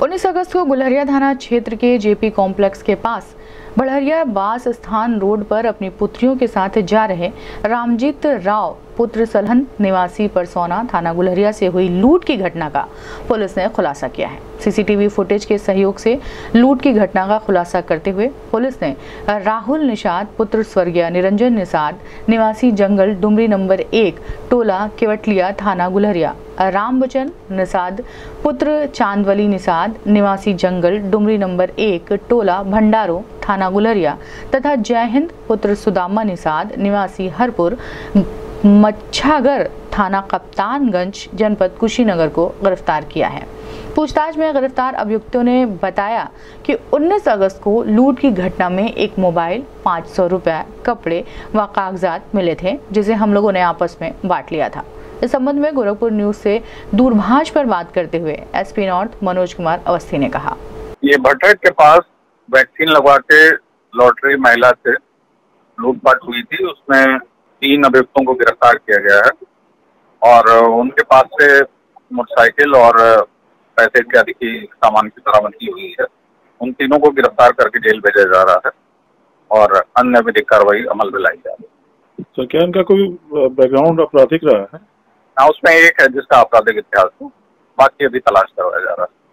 19 अगस्त को गुलहरिया थाना क्षेत्र के जेपी कॉम्प्लेक्स के पास बढ़हरिया बास स्थान रोड पर अपनी पुत्रियों के साथ जा रहे रामजीत राव पुत्र सलहन निवासी परसौना थाना गुलहरिया से हुई लूट की घटना का पुलिस ने खुलासा किया है। सीसीटीवी फुटेज के सहयोग से लूट की घटना का खुलासा करते हुए पुलिस ने राहुल निषाद पुत्र स्वर्गीय निरंजन निषाद निवासी जंगल डुमरी नंबर 1 टोला केवटलिया थाना गुलहरिया, राम बचन निषाद पुत्र चांदवली निषाद निवासी जंगल डुमरी नंबर 1 टोला भंडारो थाना गुलहरिया तथा जय हिंद पुत्र सुदामा निषाद निवासी हरपुर मच्छागर थाना कप्तानगंज जनपद कुशीनगर को गिरफ्तार किया है। पूछताछ में गिरफ्तार अभियुक्तों ने बताया कि 19 अगस्त को लूट की घटना में एक मोबाइल, 500 रुपए, कपड़े व कागजात मिले थे, जिसे हम लोगों ने आपस में बांट लिया था। इस संबंध में गोरखपुर न्यूज से दूरभाष पर बात करते हुए एसपी नॉर्थ मनोज कुमार अवस्थी ने कहा, ये भट्टेट के पास वैक्सीन लगवा के लॉटरी महिला से लूटपाट हुई थी। उसमें 3 अभियुक्तों को गिरफ्तार किया गया है और उनके पास से मोटरसाइकिल और पैसे इत्यादि की सामान की बरामदगी हुई है। उन तीनों को गिरफ्तार करके जेल भेजा जा रहा है और अन्य विधिक कार्रवाई अमल में लाई जा रही है। तो क्या इनका कोई बैकग्राउंड आपराधिक रहा है? हाँ, उसमें एक है जिसका आपराधिक इतिहास हो, बाकी अभी तलाश करवाया जा रहा है।